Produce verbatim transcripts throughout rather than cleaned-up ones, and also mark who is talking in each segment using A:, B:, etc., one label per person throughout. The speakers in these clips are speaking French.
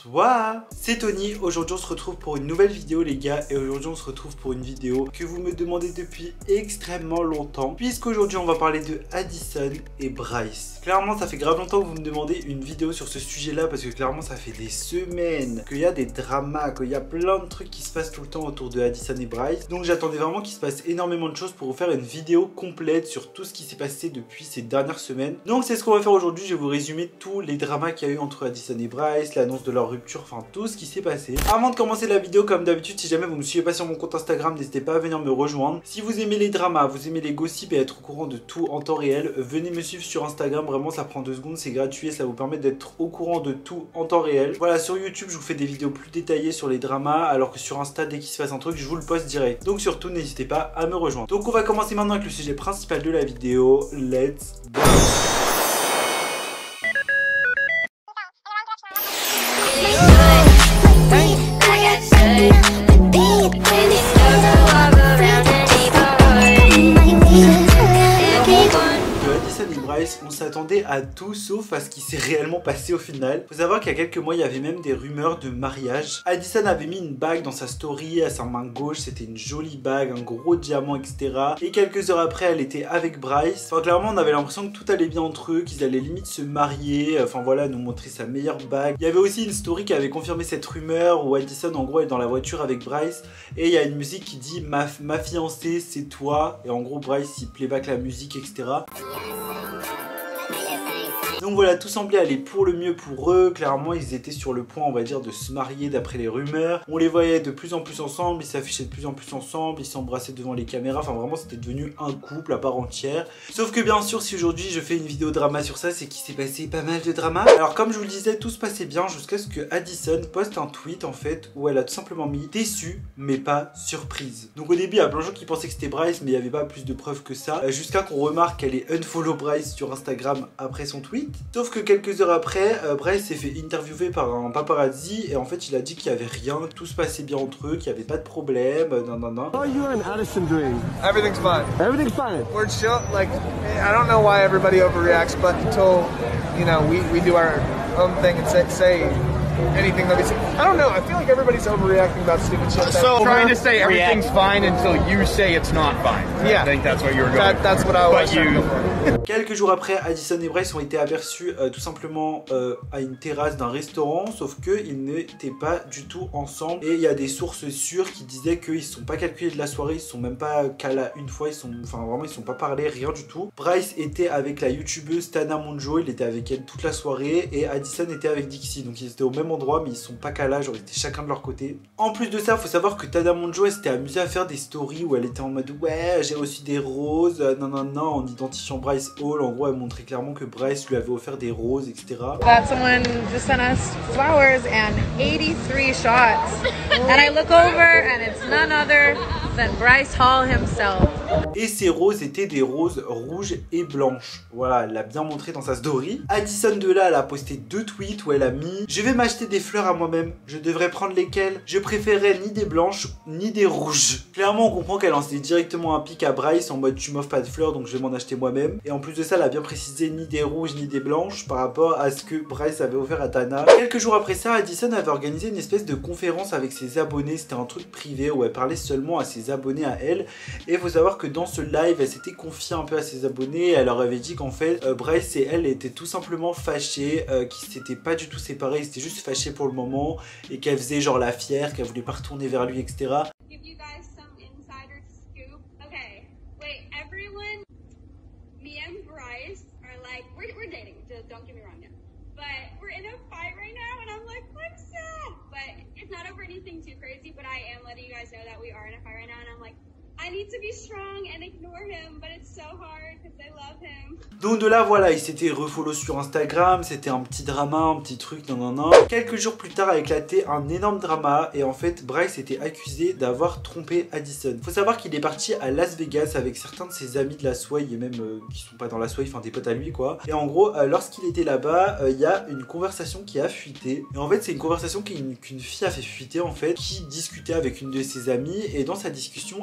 A: Bonsoir, c'est Tony. Aujourd'hui on se retrouve pour une nouvelle vidéo les gars. Et aujourd'hui on se retrouve pour une vidéo que vous me demandez depuis extrêmement longtemps, puisqu'aujourd'hui on va parler de Addison et Bryce. Clairement ça fait grave longtemps que vous me demandez une vidéo sur ce sujet là, parce que clairement ça fait des semaines qu'il y a des dramas, qu'il y a plein de trucs qui se passent tout le temps autour de Addison et Bryce. Donc j'attendais vraiment qu'il se passe énormément de choses pour vous faire une vidéo complète sur tout ce qui s'est passé depuis ces dernières semaines. Donc c'est ce qu'on va faire aujourd'hui. Je vais vous résumer tous les dramas qu'il y a eu entre Addison et Bryce, l'annonce de leur rupture, enfin tout ce qui s'est passé. Avant de commencer la vidéo, comme d'habitude, si jamais vous me suivez pas sur mon compte Instagram, n'hésitez pas à venir me rejoindre. Si vous aimez les dramas, vous aimez les gossips et être au courant de tout en temps réel, venez me suivre sur Instagram. Vraiment ça prend deux secondes, c'est gratuit et ça vous permet d'être au courant de tout en temps réel. Voilà, sur YouTube je vous fais des vidéos plus détaillées sur les dramas, alors que sur Insta dès qu'il se passe un truc je vous le poste direct. Donc surtout n'hésitez pas à me rejoindre. Donc on va commencer maintenant avec le sujet principal de la vidéo. Let's go. On s'attendait à tout sauf à ce qui s'est réellement passé au final. Faut savoir qu'il y a quelques mois il y avait même des rumeurs de mariage. Addison avait mis une bague dans sa story à sa main gauche, c'était une jolie bague, un gros diamant, et cetera. Et quelques heures après elle était avec Bryce. Enfin clairement on avait l'impression que tout allait bien entre eux, qu'ils allaient limite se marier, enfin voilà, nous montrer sa meilleure bague. Il y avait aussi une story qui avait confirmé cette rumeur où Addison en gros est dans la voiture avec Bryce et il y a une musique qui dit ma, ma fiancée c'est toi, et en gros Bryce il playback la musique, et cetera. Donc voilà, tout semblait aller pour le mieux pour eux. Clairement ils étaient sur le point, on va dire, de se marier d'après les rumeurs. On les voyait de plus en plus ensemble, ils s'affichaient de plus en plus ensemble, ils s'embrassaient devant les caméras. Enfin vraiment c'était devenu un couple à part entière. Sauf que bien sûr si aujourd'hui je fais une vidéo drama sur ça, c'est qu'il s'est passé pas mal de drama. Alors comme je vous le disais, tout se passait bien jusqu'à ce que Addison poste un tweet en fait où elle a tout simplement mis déçu mais pas surprise. Donc au début il y a plein de gens qui pensaient que c'était Bryce, mais il n'y avait pas plus de preuves que ça, euh, jusqu'à qu'on remarque qu'elle est unfollow Bryce sur Instagram après son tweet. Sauf que quelques heures après, euh, Bryce s'est fait interviewer par un paparazzi et en fait il a dit qu'il n'y avait rien, tout se passait bien entre eux, qu'il n'y avait pas de problème, non non non.
B: How are you and Addison doing?
C: Everything's fine.
B: Everything's fine.
C: We're chill. Like, I don't know why everybody overreacts, but until, you know, we, we do our own thing and say, say anything that we say. I don't know. I feel like everybody's overreacting about stupid shit.
D: So trying to say everything's fine until you say it's not fine.
C: Yeah.
D: I think that's what you were going.
C: That, that's what I was.
D: But you.
A: Quelques jours après, Addison et Bryce ont été aperçus euh, tout simplement euh, à une terrasse d'un restaurant, sauf qu'ils n'étaient pas du tout ensemble. Et il y a des sources sûres qui disaient qu'ils ne se sont pas calculés de la soirée, ils ne sont même pas cala une fois, ils sont, enfin vraiment ils ne sont pas parlé, rien du tout. Bryce était avec la youtubeuse Tana Mongeau, il était avec elle toute la soirée, et Addison était avec Dixie, donc ils étaient au même endroit mais ils sont pas cala, genre ils étaient chacun de leur côté. En plus de ça, il faut savoir que Tana Mongeau elle s'était amusée à faire des stories où elle était en mode ouais j'ai reçu des roses, non non non, en identifiant Bryce Hall. En gros elle montrait clairement que Bryce lui avait offert des roses, et cetera.
E: That someone just sent us flowers and eighty-three shots and I look over and it's none other than Bryce Hall himself.
A: Et ces roses étaient des roses rouges et blanches. Voilà, elle l'a bien montré dans sa story. Addison de là, elle a posté deux tweets où elle a mis « Je vais m'acheter des fleurs à moi-même. Je devrais prendre lesquelles? Je préférais ni des blanches, ni des rouges. » Clairement, on comprend qu'elle lançait directement un pic à Bryce en mode « Tu m'offres pas de fleurs, donc je vais m'en acheter moi-même. » Et en plus de ça, elle a bien précisé ni des rouges, ni des blanches par rapport à ce que Bryce avait offert à Tana. Quelques jours après ça, Addison avait organisé une espèce de conférence avec ses abonnés. C'était un truc privé où elle parlait seulement à ses abonnés à elle. Et il faut savoir que dans ce live, elle s'était confiée un peu à ses abonnés. Elle leur avait dit qu'en fait, euh, Bryce et elle étaient tout simplement fâchés, euh, qu'ils s'étaient pas du tout séparés, ils étaient juste fâchés pour le moment et qu'elle faisait genre la fière, qu'elle voulait pas retourner vers lui, et cetera.
F: I need to be strong and ignore him, but it's so hard because I love him.
A: Donc de là voilà, il s'était refollow sur Instagram, c'était un petit drama, un petit truc, non non non. Quelques jours plus tard a éclaté un énorme drama et en fait Bryce était accusé d'avoir trompé Addison. Faut savoir qu'il est parti à Las Vegas avec certains de ses amis de la Sway et même euh, qui sont pas dans la Sway, enfin des potes à lui quoi. Et en gros, euh, lorsqu'il était là-bas, il euh, y a une conversation qui a fuité. Et en fait c'est une conversation qu'une qu'une fille a fait fuiter en fait, qui discutait avec une de ses amies et dans sa discussion elle parlait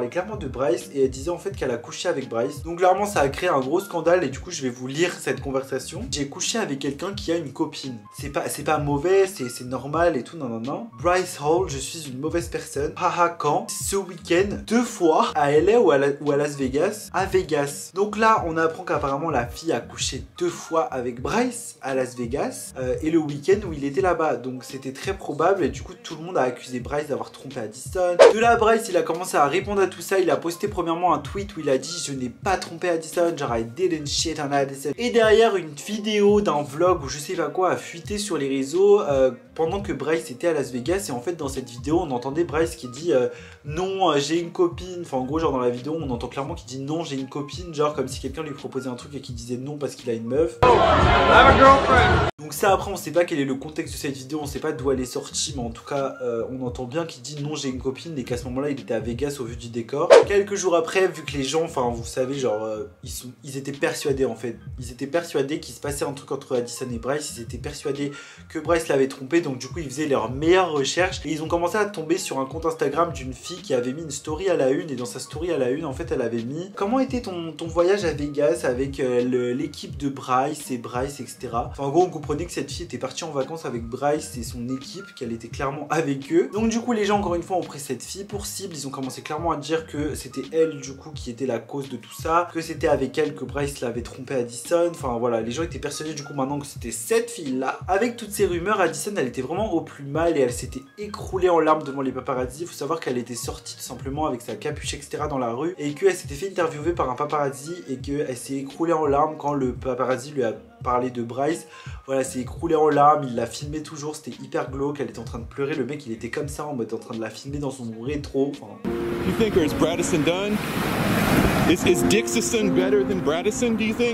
A: clairement de Bryce et elle disait en fait qu'elle a couché avec Bryce. Donc clairement ça a créé un gros scandale et du coup je vais vous lire cette conversation. J'ai couché avec quelqu'un qui a une copine. C'est pas, c'est pas mauvais, c'est normal et tout, non non non. Bryce Hall, je suis une mauvaise personne. Haha, quand? Ce week-end, deux fois, à L A ou à, la, ou à Las Vegas. À Vegas. Donc là on apprend qu'apparemment la fille a couché deux fois avec Bryce à Las Vegas euh, et le week-end où il était là-bas. Donc c'était très probable et du coup tout le monde a accusé Bryce d'avoir trompé Addison. De là Bryce il a commencé à répondre à tout ça. Il a posté premièrement un tweet où il a dit je n'ai pas trompé Addison, genre I didn't shit on Addison. Et derrière une vidéo d'un vlog ou je sais pas quoi a fuité sur les réseaux euh, pendant que Bryce était à Las Vegas. Et en fait dans cette vidéo on entendait Bryce qui dit euh, non euh, j'ai une copine. Enfin en gros genre dans la vidéo on entend clairement qu'il dit non j'ai une copine, genre comme si quelqu'un lui proposait un truc et qu'il disait non parce qu'il a une meuf. Oh, I have a girlfriend. Donc ça après on sait pas quel est le contexte de cette vidéo, on sait pas d'où elle est sortie, mais en tout cas euh, on entend bien qu'il dit non j'ai une copine et qu'à ce moment là il était à Vegas au vu du décor. Quelques jours après, vu que les gens, enfin vous savez genre euh, ils, sont, ils étaient persuadés en fait, ils étaient persuadés qu'il se passait un truc entre Addison et Bryce, ils étaient persuadés que Bryce l'avait trompé, donc du coup ils faisaient leurs meilleures recherches et ils ont commencé à tomber sur un compte Instagram d'une fille qui avait mis une story à la une et dans sa story à la une en fait elle avait mis comment était ton, ton voyage à Vegas avec euh, l'équipe de Bryce et Bryce etc. Enfin en gros on comprenait que cette fille était partie en vacances avec Bryce et son équipe, qu'elle était clairement avec eux. Donc du coup les gens encore une fois ont pris cette fille pour cible, ils ont commencé clairement à dire que c'était elle du coup qui était la cause de tout ça, que c'était avec elle que Bryce l'avait trompé Addison. Enfin voilà, les gens étaient persuadés du coup maintenant que c'était cette fille là. Avec toutes ces rumeurs, Addison elle était vraiment au plus mal et elle s'était écroulée en larmes devant les paparazzi. Il faut savoir qu'elle était sortie tout simplement avec sa capuche etc dans la rue et qu'elle s'était fait interviewer par un paparazzi et qu'elle s'est écroulée en larmes quand le paparazzi lui a parlé de Bryce. Voilà, s'est écroulé en larmes, il la filmait toujours, c'était hyper glauque, elle était en train de pleurer, le mec il était comme ça en mode en train de la filmer dans son rétro. Enfin...
G: You think or is Bradison done? Is, is Dixon better than Bradison, do you think?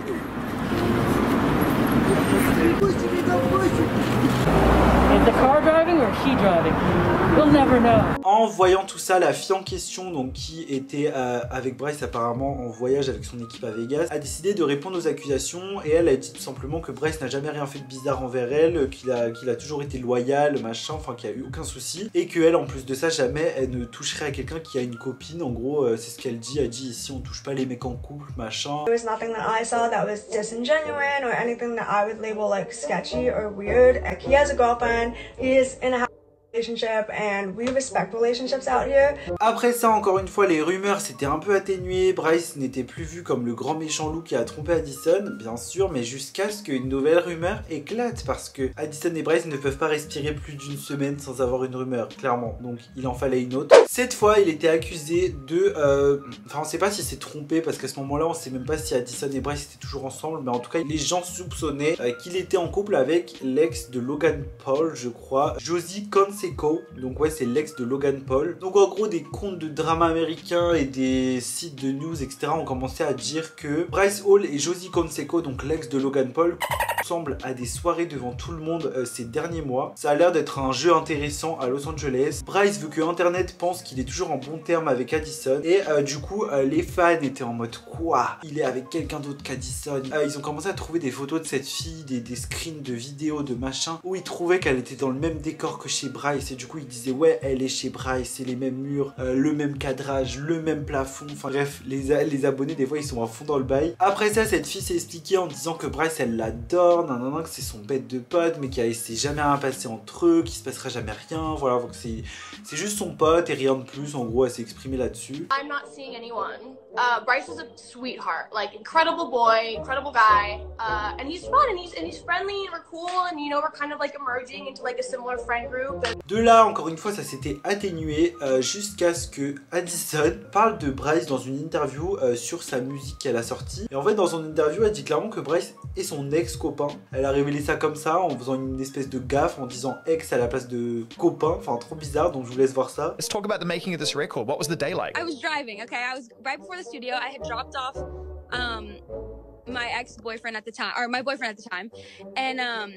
H: Is the car driving or is she driving? We'll never know.
A: En voyant tout ça, la fille en question, donc qui était euh, avec Bryce apparemment en voyage avec son équipe à Vegas, a décidé de répondre aux accusations et elle a dit tout simplement que Bryce n'a jamais rien fait de bizarre envers elle, qu'il a, qu'il a toujours été loyal, machin, enfin qu'il n'y a eu aucun souci et qu'elle en plus de ça jamais elle ne toucherait à quelqu'un qui a une copine. En gros euh, c'est ce qu'elle dit, elle dit ici on touche pas les mecs en couple, machin.
I: There was nothing that I saw that was disingenuine or anything that I would label like sketchy or weird. Like he has a girlfriend, he is in a relationship and we respect relationships out here.
A: Après ça encore une fois les rumeurs s'étaient un peu atténuées, Bryce n'était plus vu comme le grand méchant loup qui a trompé Addison bien sûr, mais jusqu'à ce qu'une nouvelle rumeur éclate parce que Addison et Bryce ne peuvent pas respirer plus d'une semaine sans avoir une rumeur clairement, donc il en fallait une autre. Cette fois il était accusé de euh... enfin on sait pas si c'est trompé parce qu'à ce moment là on sait même pas si Addison et Bryce étaient toujours ensemble, mais en tout cas les gens soupçonnaient euh, qu'il était en couple avec l'ex de Logan Paul je crois, Josie Canseco. Donc ouais c'est l'ex de Logan Paul. Donc en gros des comptes de drama américains et des sites de news etc ont commencé à dire que Bryce Hall et Josie Canseco, donc l'ex de Logan Paul, semblent à des soirées devant tout le monde euh, ces derniers mois. Ça a l'air d'être un jeu intéressant à Los Angeles. Bryce veut que internet pense qu'il est toujours en bon terme avec Addison et euh, du coup euh, les fans étaient en mode quoi, il est avec quelqu'un d'autre qu'Addison. euh, Ils ont commencé à trouver des photos de cette fille, des, des screens de vidéos de machin où ils trouvaient qu'elle était dans le même décor que chez Bryce et du coup ils disaient ouais elle est chez Bryce, c'est les mêmes murs, euh, le même cadrage, le même plafond, enfin bref les, les abonnés des fois ils sont à fond dans le bail. Après ça cette fille s'est expliquée en disant que Bryce elle l'adore, nanana, que c'est son bête de pote mais qu'il s'est jamais rien passé entre eux, qu'il se passera jamais rien, voilà, donc c'est c'est juste son pote et rien de plus. En gros elle s'est exprimée là-dessus.
J: I'm not seeing anyone. Uh, Bryce is a sweetheart, like incredible boy, incredible guy, uh, and he's fun and he's and he's friendly and we're cool and you know we're kind of like emerging into like a similar friend group. And...
A: De là encore une fois ça s'était atténué euh, jusqu'à ce que Addison parle de Bryce dans une interview euh, sur sa musique qu'elle a sortie. Et en fait dans son interview elle dit clairement que Bryce est son ex-copain. Elle a révélé ça comme ça en faisant une espèce de gaffe en disant ex à la place de copain, enfin trop bizarre, donc je vous laisse voir ça.
K: Let's talk about the making of this record. What was the day like?
F: I was driving, okay? I was right before the studio. I had dropped off um my ex-boyfriend at the time, or my boyfriend at the time, and um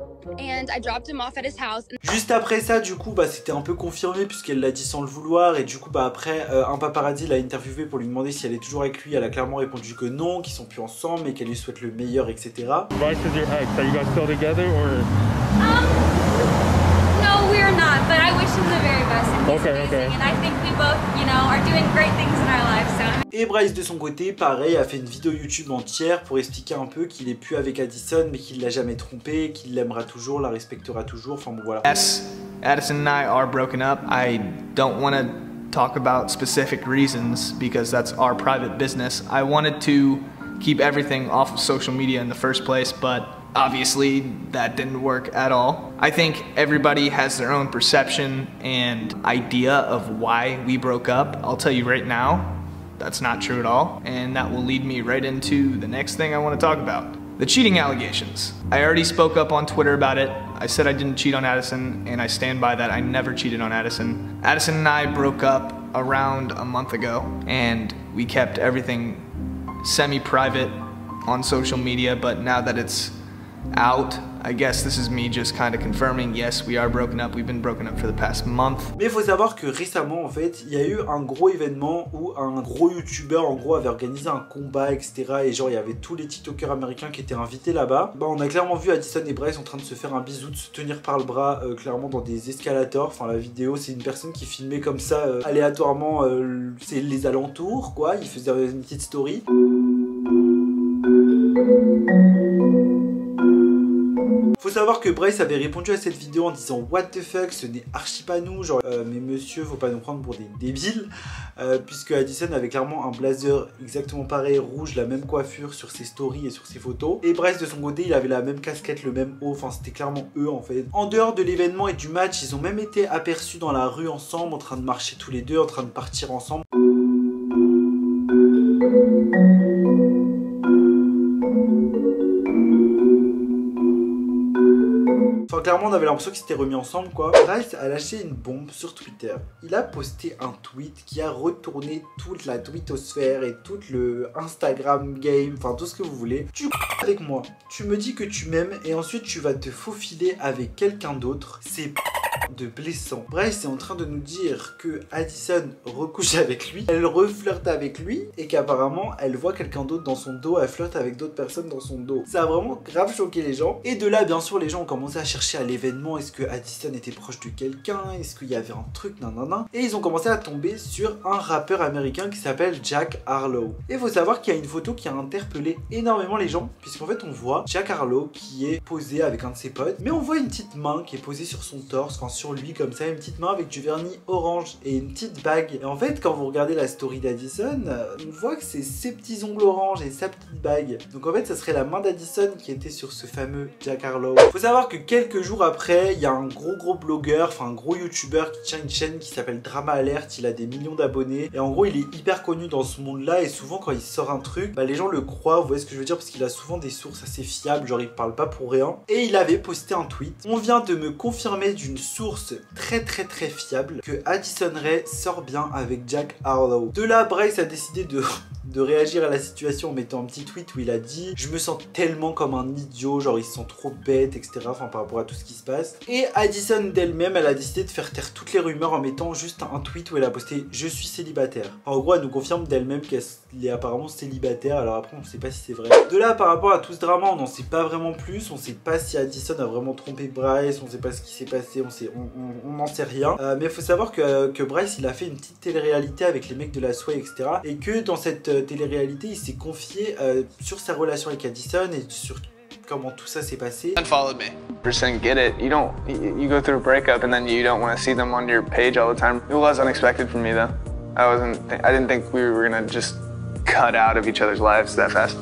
F: and I dropped him off at his house.
A: Juste après ça du coup bah c'était un peu confirmé puisqu'elle l'a dit sans le vouloir et du coup bah après euh, un paparazzi l'a interviewé pour lui demander si elle est toujours avec lui. Elle a clairement répondu que non, qu'ils sont plus ensemble mais qu'elle lui souhaite le meilleur etc.
G: Bryce is your ex, are you guys still together or?
F: Um, No, we're not, but I wish him the very best. And he's
B: Okay,
F: amazing,
B: okay.
F: and I think we both, you know, are doing great things in our lives. So.
A: Et Bryce de son côté, pareil, a fait une vidéo YouTube entière pour expliquer un peu qu'il est plus avec Addison, mais qu'il l'a jamais trompé, qu'il l'aimera toujours, la respectera toujours. Enfin bon voilà.
D: Yes, Addison and I are broken up. I don't want to talk about specific reasons because that's our private business. I wanted to keep everything off of social media in the first place, but obviously that didn't work at all. I think everybody has their own perception and idea of why we broke up. I'll tell you right now, that's not true at all, and that will lead me right into the next thing I want to talk about. The cheating allegations. I already spoke up on Twitter about it. I said I didn't cheat on Addison, and I stand by that. I never cheated on Addison. Addison and I broke up around a month ago, and we kept everything semi-private on social media, but now that it's out, I guess this is me just kind of confirming, yes, we are broken up. We've been broken up for the past month.
A: Mais il faut savoir que récemment, en fait, il y a eu un gros événement où un gros youtubeur, en gros, avait organisé un combat, et cetera. Et genre, il y avait tous les tiktokers américains qui étaient invités là-bas. Bah, on a clairement vu Addison et Bryce en train de se faire un bisou, de se tenir par le bras, euh, clairement dans des escalators. Enfin, la vidéo, c'est une personne qui filmait comme ça, euh, aléatoirement, euh, c'est les alentours, quoi. Il faisait une petite story. Faut savoir que Bryce avait répondu à cette vidéo en disant what the fuck, ce n'est archi pas nous, genre euh, mais monsieur faut pas nous prendre pour des débiles, euh, puisque Addison avait clairement un blazer exactement pareil, rouge, la même coiffure sur ses stories et sur ses photos, et Bryce de son côté il avait la même casquette, le même haut, enfin c'était clairement eux en fait. En dehors de l'événement et du match, ils ont même été aperçus dans la rue ensemble, en train de marcher tous les deux, en train de partir ensemble. Enfin clairement on avait l'impression qu'ils s'étaient remis ensemble quoi. Bryce a lâché une bombe sur Twitter. Il a posté un tweet qui a retourné toute la twittosphère et tout le Instagram game, enfin tout ce que vous voulez. Tu avec moi, tu me dis que tu m'aimes et ensuite tu vas te faufiler avec quelqu'un d'autre. C'est de blessant. Bryce est en train de nous dire que Addison recouche avec lui, elle reflirte avec lui et qu'apparemment elle voit quelqu'un d'autre dans son dos, elle flirte avec d'autres personnes dans son dos. Ça a vraiment grave choqué les gens. Et de là bien sûr les gens ont commencé à chercher à l'événement, est-ce que Addison était proche de quelqu'un, est-ce qu'il y avait un truc, nanana. Et ils ont commencé à tomber sur un rappeur américain qui s'appelle Jack Harlow. Et il faut savoir qu'il y a une photo qui a interpellé énormément les gens, puisqu'en fait on voit Jack Harlow qui est posé avec un de ses potes, mais on voit une petite main qui est posée sur son torse, enfin sur lui comme ça, une petite main avec du vernis orange et une petite bague. Et en fait quand vous regardez la story d'Addison, on voit que c'est ses petits ongles orange et sa petite bague. Donc en fait ça serait la main d'Addison qui était sur ce fameux Jack Harlow. Faut savoir que quelques jours après, il y a un gros gros blogueur, enfin un gros youtubeur qui tient une chaîne qui s'appelle Drama Alert, il a des millions d'abonnés et en gros il est hyper connu dans ce monde là et souvent quand il sort un truc, bah, les gens le croient, vous voyez ce que je veux dire, parce qu'il a souvent des sources assez fiables, genre il parle pas pour rien. Et il avait posté un tweet: on vient de me confirmer d'une source très très très fiable que Addison Rae sort bien avec Jack Harlow. De là Bryce a décidé de de réagir à la situation en mettant un petit tweet où il a dit: je me sens tellement comme un idiot, genre ils sont trop bêtes, etc. Enfin par rapport à tout ce qui se passe. Et Addison d'elle-même, elle a décidé de faire taire toutes les rumeurs en mettant juste un tweet où elle a posté: je suis célibataire. Enfin, en gros elle nous confirme d'elle-même qu'elle est apparemment célibataire, alors après on sait pas si c'est vrai. De là par rapport à tout ce drama, on n'en sait pas vraiment plus, on sait pas si Addison a vraiment trompé Bryce, on sait pas ce qui s'est passé, on sait, on n'en sait rien. Euh, mais il faut savoir que, que Bryce il a fait une petite télé-réalité avec les mecs de la Sway, et cetera. Et que dans cette euh, télé-réalité il s'est confié euh, sur sa relation avec Addison et sur comment tout ça s'est passé.
C: Unfollowed me. one percent get it. You don't, you, you go through a breakup and then you don't want to see them on your page all the time. It was unexpected for me though. I wasn't, I didn't think we were gonna just cut out of each other's lives that fast.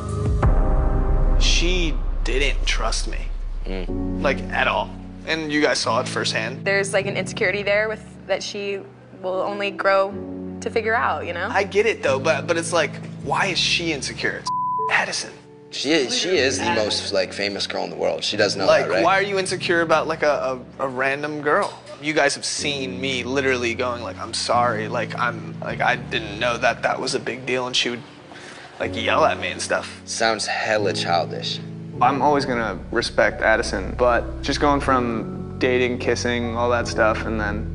C: She didn't trust me, mm. like at all. And you guys saw it firsthand.
L: There's like an insecurity there with that she will only grow to figure out, you know?
C: I get it though, but but it's like, why is she insecure? It's Addison.
M: She is, she is the most like famous girl in the world. She does know
C: like,
M: that, right?
C: Why are you insecure about like a, a, a random girl? You guys have seen me literally going like, I'm sorry, like I'm like I didn't know that that was a big deal, and she would like yell at me and stuff.
M: Sounds hella childish.
C: I'm always gonna respect Addison, but just going from dating, kissing, all that stuff, and then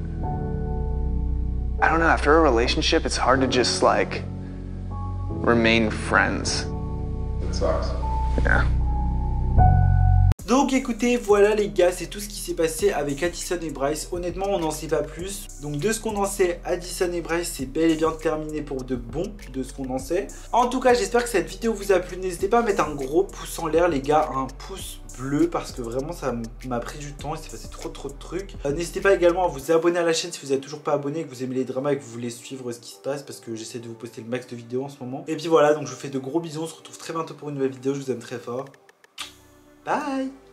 C: I don't know, after a relationship, it's hard to just like remain friends.
N: It sucks.
C: Yeah.
A: Donc écoutez, voilà les gars, c'est tout ce qui s'est passé avec Addison et Bryce. Honnêtement, on n'en sait pas plus. Donc de ce qu'on en sait, Addison et Bryce, c'est bel et bien terminé pour de bon, de ce qu'on en sait. En tout cas, j'espère que cette vidéo vous a plu. N'hésitez pas à mettre un gros pouce en l'air les gars, un pouce bleu, parce que vraiment ça m'a pris du temps et c'est passé trop trop de trucs. Euh, N'hésitez pas également à vous abonner à la chaîne si vous n'êtes toujours pas abonné, que vous aimez les dramas et que vous voulez suivre ce qui se passe, parce que j'essaie de vous poster le max de vidéos en ce moment. Et puis voilà, donc je vous fais de gros bisous, on se retrouve très bientôt pour une nouvelle vidéo, je vous aime très fort. Bye.